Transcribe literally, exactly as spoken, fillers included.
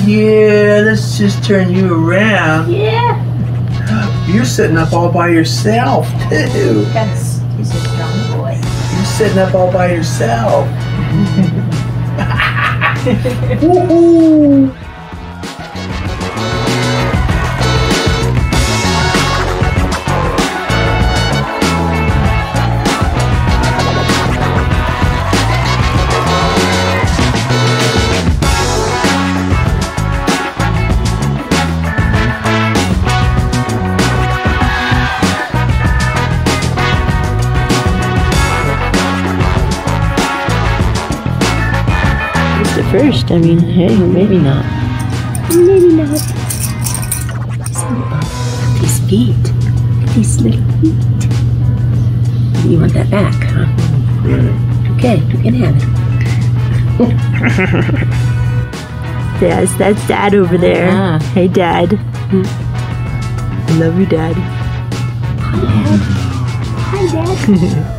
Yeah, let's just turn you around. Yeah. You're sitting up all by yourself, too. That's, he's a strong boy. You're sitting up all by yourself. Woohoo! First, I mean, hey, maybe not. Maybe not. These feet. These little feet. You want that back, huh? Okay, you can have it. Yes, that's Dad over there. Ah. Hey, Dad. I love you, Dad. Hi, Dad. Hi, Dad.